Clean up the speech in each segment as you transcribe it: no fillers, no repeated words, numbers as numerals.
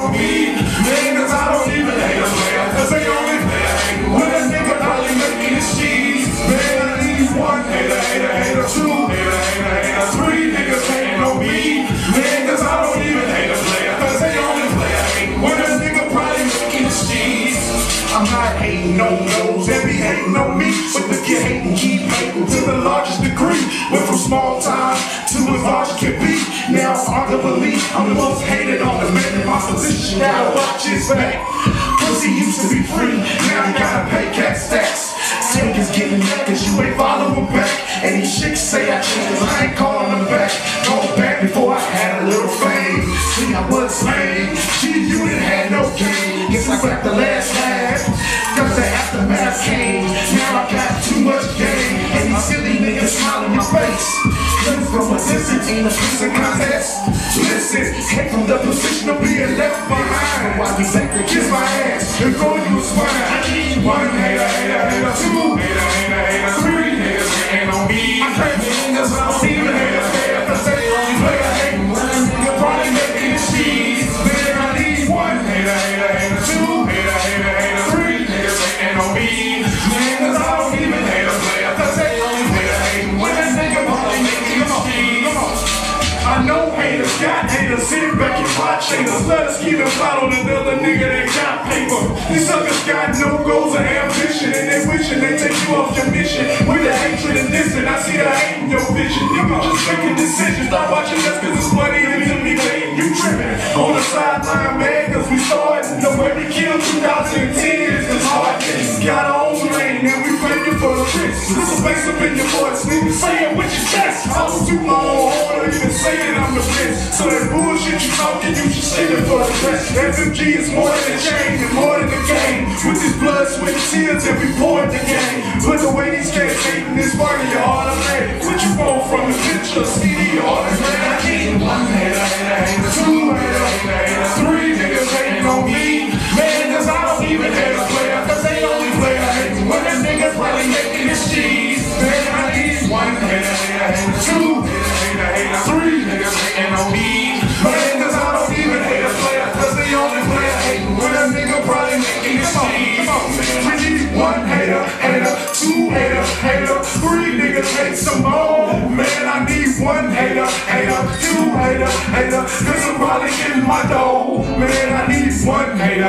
on me. Man, cause I don't even hate a player, cause they only play when a nigga probably making his cheese. Man, I need one hater, two hater, three niggas hating on me. Man, cause I don't even hate a player, cause they only play when a nigga probably making his cheese. I'm not hating no nose, they be hating on me, but the kid hating, keep hating to the largest degree. Went from small time to as large as can be. Now arguably, I'm the most hated on the man in my position. Now watch his back. Pussy used to be free, now you gotta pay cat stacks. Niggas getting mad cause you ain't following back. And these chicks say I changed cause I ain't calling them back. Going back before I had a little fame. See, I was lame. Gee, you didn't have no game. Guess I got the last laugh, cause the aftermath came. Now I got too much game, and these silly niggas smile in my face. Cause from a distance ain't a pissing contest. Listen, came from the position of being left behind. While you back to kiss my ass and go you a swine. I need one hater, two hater, three niggas hating on me. I can't be niggas, I don't even hate a player, cause they only play a hating when a nigga probably making his cheese. Man, I need one hater, two hater, three niggas hating on me. Man, cause I don't even hate a player, cause they only play a hating when a nigga probably making his cheese. I know haters got haters, sit back and watch haters. Let us keep it follow another nigga that got paper. These suckers got no goals or ambition, and they wishing they take you off your mission. With the hatred and dissing, I see the hate in your vision. Nigga just making decisions, stop watching us cause it's funny and to me hating you tripping. On the sideline, man, cause we started. The way we killed 2010 is this hard. Got our own lane and we fighting for the bricks. This is bass up in your voice, nigga, say it with your chest. I was too long, or even say that I'm the best. So that bullshit you talking, you should save it for the rest. FMG is more than a chain and more than a game. With this blood, sweat, and tears that we poured the game. But the way these cats hating this part of your automatic. What you want from the picture, CD, automatic. I need one hater, two hater, three niggas hating on me. Man, cause I don't even hate a player, cause they only play a hating when a nigga's probably making his cheese. Man, I need one hater, two hater, three niggas hating on me. Man, cause I don't even hate a player, cause they only play a hating when a nigga probably making his cheese. We need one hater, two hater, three niggas hate some more. Man, I need one hater, two hater, cause I'm probably getting my dough. Man, I need one hater,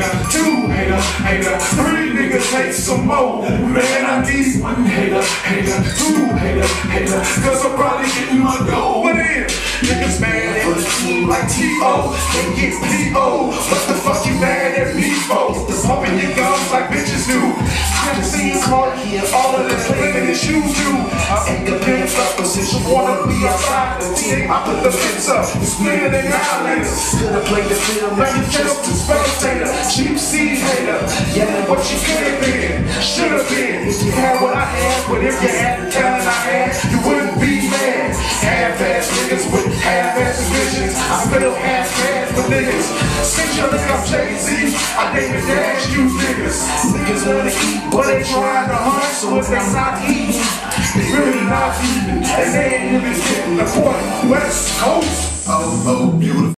two hater, three niggas hate some more. Man, I need one hater, two hater, cause I'm probably getting my dough. What is? Niggas mad at the team like T.O. They get P.O. What the fuck you mad at me for? The pumping your gums like bitches do. I just seen Clark here, all of this living in shoes too. And the pants up, position wanna be outside the team. I put the fence up, it's clearer than annihilators. Could've played the film, like you just a spectator. Cheap seed hater, yeah, what you could've been, should've been. If you had what I had, but if you had the talent I had, you wouldn't be mad. Half-ass niggas with half-ass visions. I feel half-ass for niggas. Since you look up Jay-Z, I David Dash you niggas. Niggas wanna eat, but they trying to hunt. So if they not eating, they really not eating. And they ain't really getting the point. West Coast. Oh, oh.